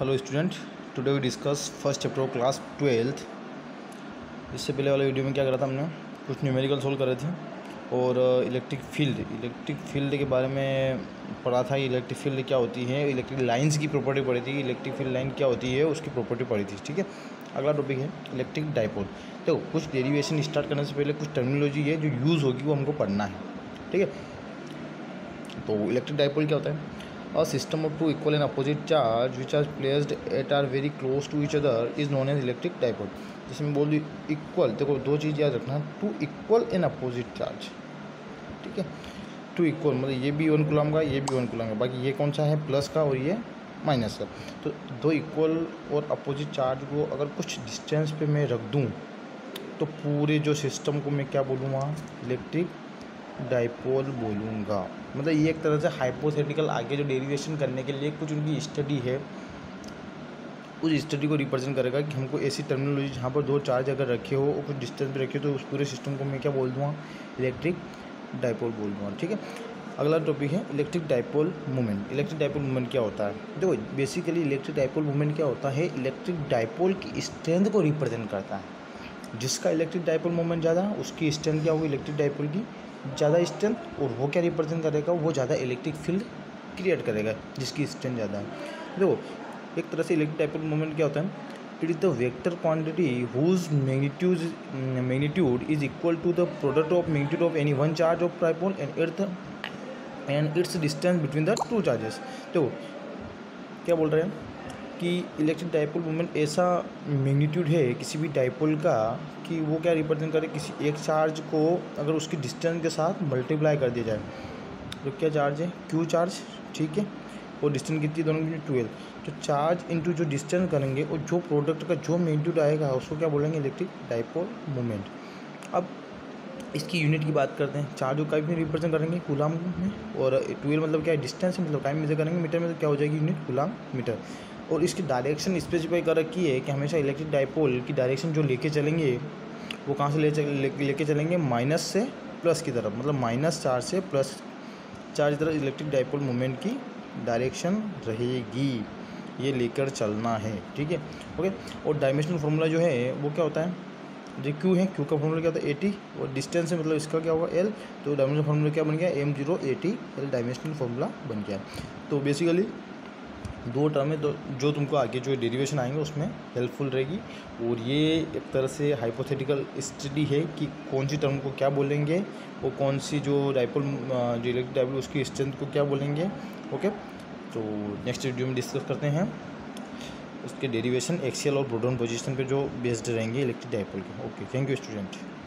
Hello student, today we discuss first chapter of class 12th। इससे पहले वाले video में क्या करा था, हमने कुछ न्यूमेरिकल सोल्व करे थे और इलेक्ट्रिक फील्ड के बारे में पढ़ा था। इलेक्ट्रिक फील्ड क्या होती है, इलेक्ट्रिक लाइंस की प्रॉपर्टी पढ़ी थी, इलेक्ट्रिक फील्ड लाइन क्या होती है उसकी प्रॉपर्टी पढ़ी थी। ठीक है, अगला टॉपिक है इलेक्ट्रिक डाइपोल। तो कुछ डेरिवेशन स्टार्ट करने से पहले कुछ टर्मिनोलॉजी है जो यूज़ होगी वो हमको पढ़ना है। ठीक है, तो इलेक्ट्रिक डाइपोल क्या होता है? A system of two equal and opposite charge which are placed at are very close to each other is known as electric dipole। जैसे मैं बोल दूँ इक्वल, देखो दो चीज़ याद रखना, two equal and opposite charge. ठीक है, टू इक्वल मतलब ये भी 1 कूलम का, ये भी 1 कूलम का, बाकी ये कौन सा है प्लस का और ये माइनस का। तो दो इक्वल और अपोजिट चार्ज को अगर कुछ डिस्टेंस पे मैं रख दूँ तो पूरे जो सिस्टम को मैं क्या बोलूँगा, इलेक्ट्रिक डाइपोल बोलूँगा। मतलब ये एक तरह से हाइपोथेटिकल आगे जो डेरिवेशन करने के लिए कुछ उनकी स्टडी है, उस स्टडी को रिप्रेजेंट करेगा कि हमको ऐसी टर्मिनोलॉजी जहाँ पर दो चार्ज अगर रखे हो और कुछ डिस्टेंस पे रखे हो तो उस पूरे सिस्टम को मैं क्या बोल दूँगा, इलेक्ट्रिक डाइपोल बोल दूँगा। ठीक है, अगला टॉपिक है electric dipole moment. Electric dipole moment क्या होता है? देखो बेसिकली इलेक्ट्रिक डाइपोल मोमेंट क्या होता है, इलेक्ट्रिक डाइपोल की स्ट्रेंथ को रिप्रेजेंट करता है। जिसका इलेक्ट्रिक डाइपोल मोमेंट ज़्यादा उसकी स्ट्रेंथ क्या होगी, इलेक्ट्रिक डाइपोल की ज़्यादा स्ट्रेंथ, और वो क्या रिप्रेजेंट करेगा, वो ज़्यादा इलेक्ट्रिक फील्ड क्रिएट करेगा जिसकी स्ट्रेंथ ज़्यादा है। देखो एक तरह से इलेक्ट्रिक डाइपोल मोमेंट क्या होता है, it is the vector quantity whose magnitude is equal to the product of magnitude of any one charge of dipole and its distance between the two charges. तो क्या बोल रहे हैं कि इलेक्ट्रिक डाइपोल मोमेंट ऐसा मैग्नीट्यूड है किसी भी डाइपोल का कि वो क्या रिप्रेजेंट करे, किसी एक चार्ज को अगर उसकी डिस्टेंस के साथ मल्टीप्लाई कर दिया जाए तो क्या चार्ज है, क्यू चार्ज। ठीक है, और डिस्टेंस कितनी दोनों की 12। तो चार्ज इंटू जो डिस्टेंस करेंगे और जो प्रोडक्ट का जो मैग्नीट्यूड आएगा उसको क्या बोलेंगे, इलेक्ट्रिक डाइपोल मोमेंट। अब इसकी यूनिट की बात करते हैं, चार्ज को कहीं भी रिप्रेजेंट करेंगे कूलम में, और 12 मतलब क्या है, डिस्टेंस मतलब टाइम मेजर करेंगे मीटर में, तो क्या हो जाएगी यूनिट कूलम मीटर। और इसकी डायरेक्शन स्पेसिफाई कर रखी है कि हमेशा इलेक्ट्रिक डाइपोल की डायरेक्शन जो लेके चलेंगे वो कहाँ से लेके चलेंगे, माइनस से प्लस की तरफ, मतलब माइनस चार्ज से प्लस चार्ज की तरफ इलेक्ट्रिक डाइपोल मोमेंट की डायरेक्शन रहेगी, ये लेकर चलना है। ठीक है, ओके। और डायमेंशनल फार्मूला जो है वो क्या होता है, जो क्यू है, क्यू का फॉर्मूला क्या होता है 80, और डिस्टेंस है मतलब इसका क्या होगा एल। तो डायमेंशनल फार्मूला क्या बन गया, m0 80 एल डायमेंशनल फार्मूला बन गया। तो बेसिकली दो टर्म है जो तुमको आगे जो डेरिवेशन आएंगे उसमें हेल्पफुल रहेगी। और ये एक तरह से हाइपोथेटिकल स्टडी है कि कौन सी टर्म को क्या बोलेंगे और कौन सी जो डाइपोल जो इलेक्ट्रिक डाइपोल उसकी स्ट्रेंथ को क्या बोलेंगे। ओके, तो नेक्स्ट वीडियो में डिस्कस करते हैं उसके डेरिवेशन एक्सियल और ब्रोडन पोजीशन पे जो बेस्ड रहेंगे इलेक्ट्रिक डाइपोल के। Okay, thank you student.